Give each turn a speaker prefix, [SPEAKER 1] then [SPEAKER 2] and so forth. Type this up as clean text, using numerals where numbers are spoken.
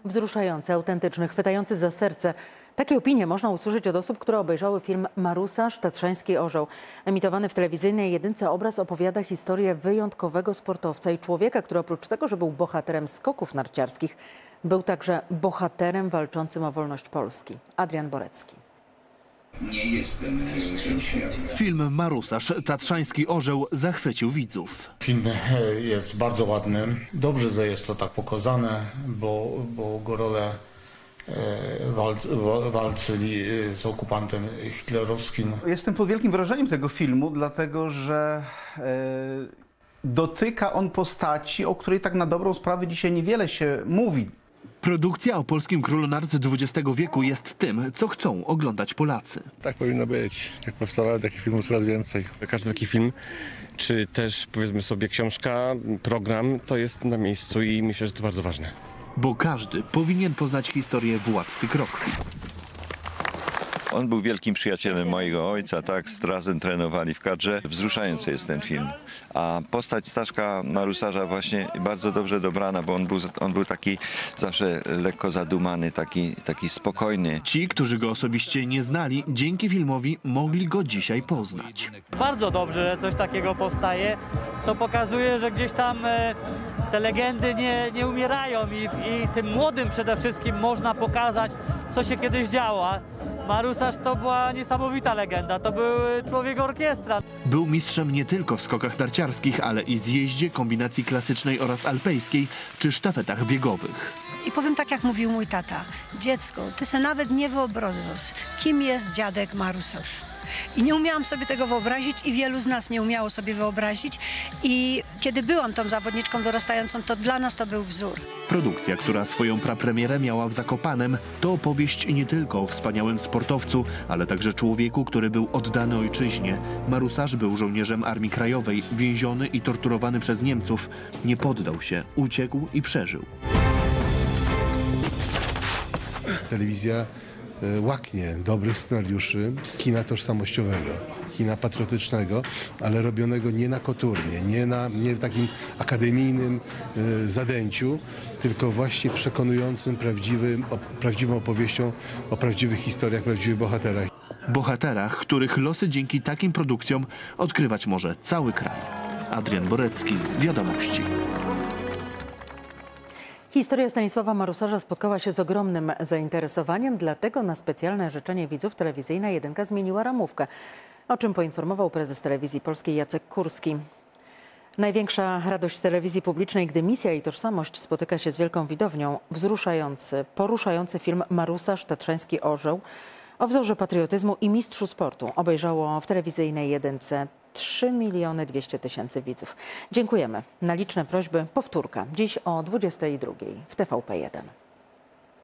[SPEAKER 1] Wzruszający, autentyczny, chwytający za serce. Takie opinie można usłyszeć od osób, które obejrzały film Marusarz, Tatrzański Orzeł. Emitowany w telewizyjnej jedynce obraz opowiada historię wyjątkowego sportowca i człowieka, który oprócz tego, że był bohaterem skoków narciarskich, był także bohaterem walczącym o wolność Polski. Adrian Borecki.
[SPEAKER 2] Nie jestem mistrzem świata.
[SPEAKER 3] Film Marusarz, Tatrzański Orzeł zachwycił widzów.
[SPEAKER 4] Film jest bardzo ładny. Dobrze, że jest to tak pokazane, bo górale walczyli z okupantem hitlerowskim.
[SPEAKER 5] Jestem pod wielkim wrażeniem tego filmu, dlatego że dotyka on postaci, o której tak na dobrą sprawę dzisiaj niewiele się mówi.
[SPEAKER 3] Produkcja o polskim królu nart XX wieku jest tym, co chcą oglądać Polacy.
[SPEAKER 6] Tak powinno być. Jak powstawało takich filmów coraz więcej.
[SPEAKER 7] Każdy taki film, czy też powiedzmy sobie książka, program, to jest na miejscu i myślę, że to bardzo ważne.
[SPEAKER 3] Bo każdy powinien poznać historię władcy Krokwi.
[SPEAKER 8] On był wielkim przyjacielem mojego ojca, tak, razem trenowali w kadrze. Wzruszający jest ten film. A postać Staszka Marusarza właśnie bardzo dobrze dobrana, bo on był taki zawsze lekko zadumany, taki spokojny.
[SPEAKER 3] Ci, którzy go osobiście nie znali, dzięki filmowi mogli go dzisiaj poznać.
[SPEAKER 9] Bardzo dobrze, że coś takiego powstaje. To pokazuje, że gdzieś tam te legendy nie umierają i tym młodym przede wszystkim można pokazać, co się kiedyś działo. Marusarz to była niesamowita legenda, to był człowiek orkiestra.
[SPEAKER 3] Był mistrzem nie tylko w skokach narciarskich, ale i zjeździe, kombinacji klasycznej oraz alpejskiej czy sztafetach biegowych.
[SPEAKER 10] I powiem tak, jak mówił mój tata. Dziecko, ty se nawet nie wyobrażasz, kim jest dziadek Marusarz. I nie umiałam sobie tego wyobrazić i wielu z nas nie umiało sobie wyobrazić. I kiedy byłam tą zawodniczką dorastającą, to dla nas to był wzór.
[SPEAKER 3] Produkcja, która swoją prapremierę miała w Zakopanem, to opowieść nie tylko o wspaniałym sportowcu, ale także człowieku, który był oddany ojczyźnie. Marusarz był żołnierzem Armii Krajowej, więziony i torturowany przez Niemców. Nie poddał się, uciekł i przeżył.
[SPEAKER 6] Telewizja łaknie dobrych scenariuszy kina tożsamościowego, kina patriotycznego, ale robionego nie na koturnie, nie w takim akademijnym zadęciu, tylko właśnie przekonującym prawdziwą opowieścią o prawdziwych historiach, prawdziwych bohaterach.
[SPEAKER 3] Bohaterach, których losy dzięki takim produkcjom odkrywać może cały kraj. Adrian Borecki, Wiadomości.
[SPEAKER 1] Historia Stanisława Marusarza spotkała się z ogromnym zainteresowaniem, dlatego na specjalne życzenie widzów telewizyjna jedynka zmieniła ramówkę, o czym poinformował prezes Telewizji Polskiej Jacek Kurski. Największa radość telewizji publicznej, gdy misja i tożsamość spotyka się z wielką widownią. Wzruszający, poruszający film Marusarz, Tatrzański Orzeł o wzorze patriotyzmu i mistrzu sportu obejrzało w telewizyjnej jedynce 3 200 000 widzów. Dziękujemy. Na liczne prośby powtórka dziś o 22:00 w TVP1.